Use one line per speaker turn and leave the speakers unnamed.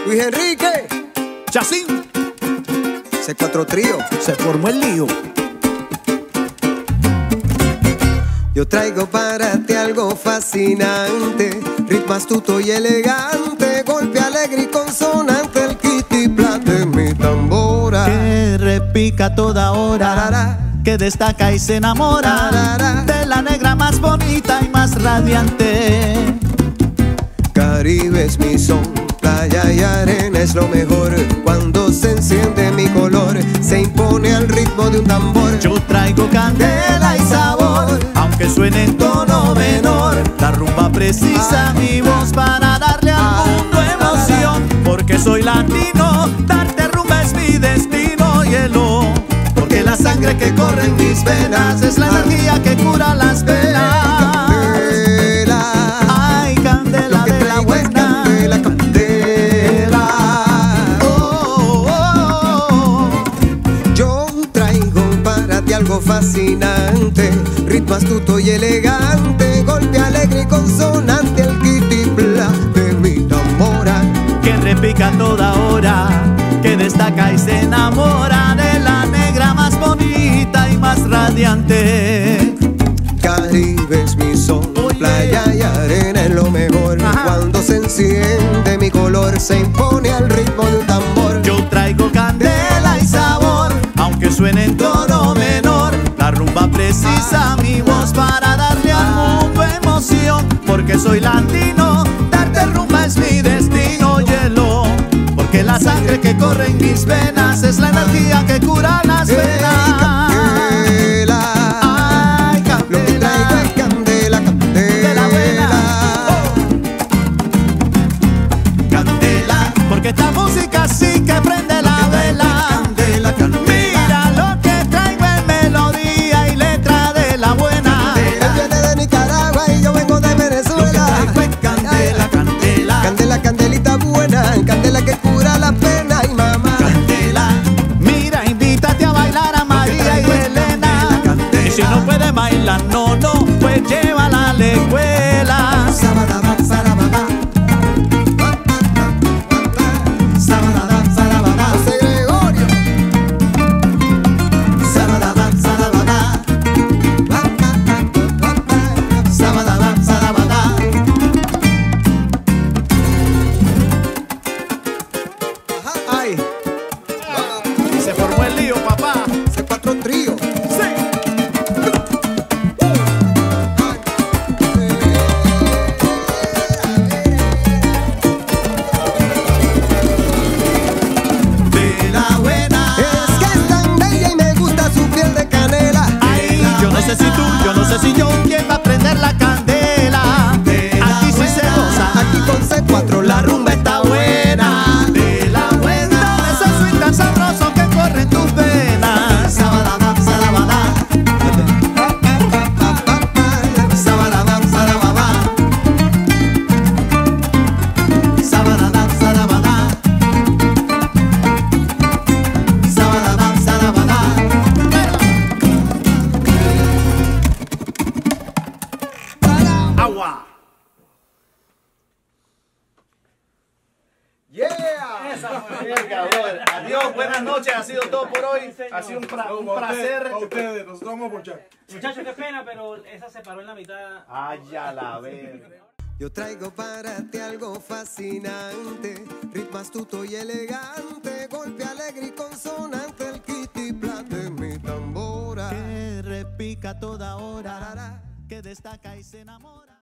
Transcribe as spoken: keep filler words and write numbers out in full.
Luis Enrique,
Chacín,
C cuatro Trío.
se formó el lío.
Yo traigo para ti algo fascinante, ritmo astuto y elegante, golpe alegre y consonante, el kitty-plat de mi tambora.
Que repica toda hora,
Tarara,
que destaca y se enamora
tarara,
de la negra más bonita y más radiante.
Caribe es mi son, playa y arena es lo mejor. Cuando se enciende mi color, se impone al ritmo de un tambor.
Yo traigo candela y sabor, aunque suene en tono menor. La rumba precisa mi voz para darle al mundo emoción. Porque soy latino, darte rumba es mi destino, hielo. Porque la sangre que corre en mis venas es la energía que cura las penas. Ay, candela de la buena.
Candela, candela.
Oh, oh, oh.
Yo traigo para ti algo fascinante, ritmo astuto y elegante, golpe alegre y consonante, el kitty-plat de mi tambora.
Que repica toda hora, que destaca y se enamora de la negra más bonita y más radiante.
Caribe es mi son,
Oye.
playa y arena es lo mejor.
Ajá.
Cuando se enciende mi color, se impone al ritmo de un tambor.
Yo traigo candela y sabor, aunque suene en tono menor. La rumba precisa mi voz para darle al mundo emoción. Porque soy latino, darte rumba es mi destino, hielo. Porque la sangre que corre en mis venas es la energía que cura las
Ey,
venas.
candela.
Ay,
Lo que traigo es candela,
de la buena.
candela.
Candela, porque esta música sí que prende la vela.
Candela, candela.
Mira lo que traigo en melodía y letra de la buena.
Él viene de Nicaragua y yo vengo de
Lo que
Venezuela.
traigo es candela, candela,
Candela, candelita buena, candela que cura la pena y mamá.
candela. Mira, invítate a bailar a María y Elena. Y si no puede bailar, no, no, pues llévala a la escuela.
Sabadaba, sarababa. Sabadaba, sarababa. José Gregorio. Sabadaba, sarababa. Sabadaba, sarababa. Ay,
Se formó el lío, papá.
C cuatro Trío.
Sí. De la buena.
Es que es tan bella y me gusta su piel de canela.
Ay, yo no sé si tú, yo no sé si yo, quién va a prender la candela. Aquí sí se goza,
Aquí con C cuatro
la rumba está buena. De la buena, ese swing tan sabroso que corre en tus venas.
Sabadaba, sarababa. Sabadaba, sarababa. Sabadaba, sarababa. Sabadaba, sarababa.
Agua.
Yeah.
Adiós, buenas noches, ha sido todo por hoy. Ha sido un, pra- un placer.
A ustedes, nosotros vamos a ponchar.
Muchachos, qué pena, pero esa se paró en la mitad.
Ay, ya la verga.
Yo traigo para ti algo fascinante, ritmo astuto y elegante, golpe alegre y consonante, el kitty-plat de mi tambora.
Que repica toda hora,
Tarara.
que destaca y se enamora.